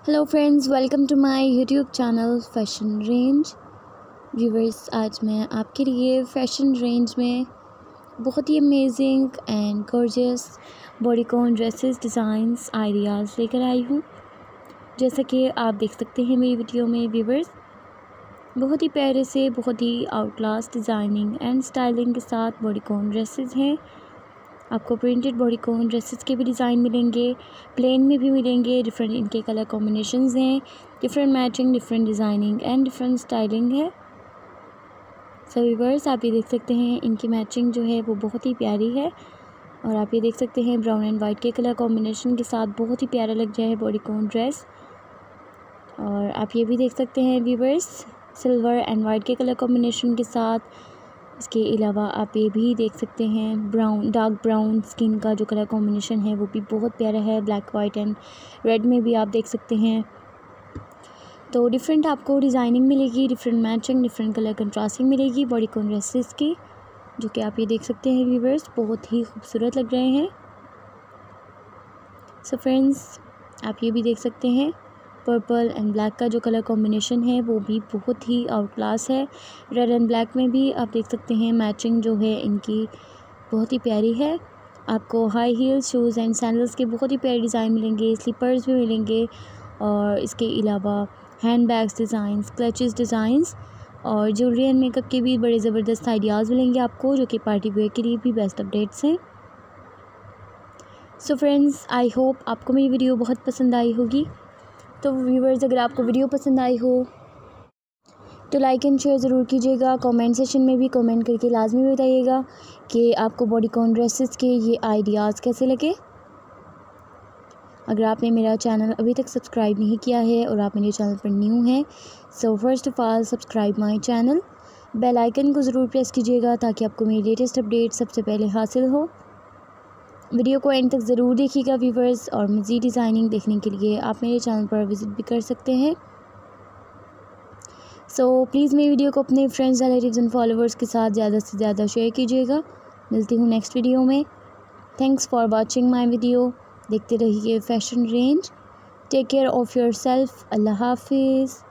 Hello friends, welcome to my YouTube channel fashion range. Viewers, आज मैं आपके लिए फ़ैशन रेंज में बहुत ही amazing and gorgeous bodycon dresses designs ideas लेकर आई हूँ। जैसा कि आप देख सकते हैं मेरी वीडियो में व्यूवर्स, बहुत ही प्यारे से बहुत ही out class designing and styling के साथ बॉडीकॉन ड्रेसेस हैं। आपको प्रिंटेड बॉडीकॉन ड्रेसेस के भी डिज़ाइन मिलेंगे, प्लेन में भी मिलेंगे। डिफरेंट इनके कलर कॉम्बिनेशंस हैं, different matching, different designing and different styling है। सो व्यूअर्स, आप ये देख सकते हैं इनकी मैचिंग जो है वो बहुत ही प्यारी है। और आप ये देख सकते हैं ब्राउन एंड वाइट के कलर कॉम्बिनेशन के साथ बहुत ही प्यारा लग जाए बॉडीकॉन ड्रेस। और आप ये भी देख सकते हैं व्यूअर्स, सिल्वर एंड वाइट के कलर कॉम्बिनेशन के साथ। इसके अलावा आप ये भी देख सकते हैं ब्राउन, डार्क ब्राउन स्किन का जो कलर कॉम्बिनेशन है वो भी बहुत प्यारा है। ब्लैक, वाइट एंड रेड में भी आप देख सकते हैं। तो डिफरेंट आपको डिज़ाइनिंग मिलेगी, different matching, different colour contrasting मिलेगी बॉडीकॉन ड्रेसेस की, जो कि आप ये देख सकते हैं व्यूअर्स, बहुत ही खूबसूरत लग रहे हैं। सो फ्रेंड्स, आप ये भी देख सकते हैं पर्पल एंड ब्लैक का जो कलर कॉम्बिनेशन है वो भी बहुत ही आउट क्लास है। रेड एंड ब्लैक में भी आप देख सकते हैं मैचिंग जो है इनकी बहुत ही प्यारी है। आपको high heel shoes and sandals के बहुत ही प्यारे डिज़ाइन मिलेंगे, स्लीपर्स भी मिलेंगे। और इसके अलावा hand bags designs, clutches designs और ज्वेलरी एंड मेकअप के भी बड़े ज़बरदस्त आइडियाज़ मिलेंगे आपको, जो कि पार्टी वेयर के लिए भी बेस्ट अपडेट्स हैं। सो फ्रेंड्स, आई होप आपको मेरी वीडियो बहुत पसंद आई होगी। तो व्यूवर्स, अगर आपको वीडियो पसंद आई हो तो लाइक एंड शेयर ज़रूर कीजिएगा। कमेंट सेशन में भी कमेंट करके लाजमी बताइएगा कि आपको बॉडीकॉन ड्रेसेस के ये आइडियाज़ कैसे लगे। अगर आपने मेरा चैनल अभी तक सब्सक्राइब नहीं किया है और आप मेरे चैनल पर न्यू हैं, so first of all subscribe my channel, bell icon को ज़रूर प्रेस कीजिएगा ताकि आपको मेरी लेटेस्ट अपडेट सबसे पहले हासिल हो। वीडियो को एंड तक ज़रूर देखिएगा व्यूवर्स, और मज़ीद डिज़ाइनिंग देखने के लिए आप मेरे चैनल पर विज़िट भी कर सकते हैं। सो प्लीज़ मेरी वीडियो को अपने फ्रेंड्स, रिलेटिव्स एंड फॉलोवर्स के साथ ज़्यादा से ज़्यादा शेयर कीजिएगा। मिलती हूँ नेक्स्ट वीडियो में। Thanks for watching my video. देखते रहिए fashion range. Take care of your self. अल्लाह हाफिज़।